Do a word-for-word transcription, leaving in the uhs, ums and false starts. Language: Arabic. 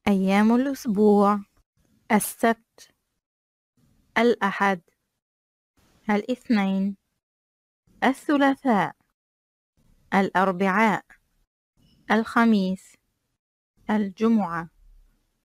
أيام الأسبوع: السبت، الأحد، الاثنين، الثلاثاء، الأربعاء، الخميس، الجمعة.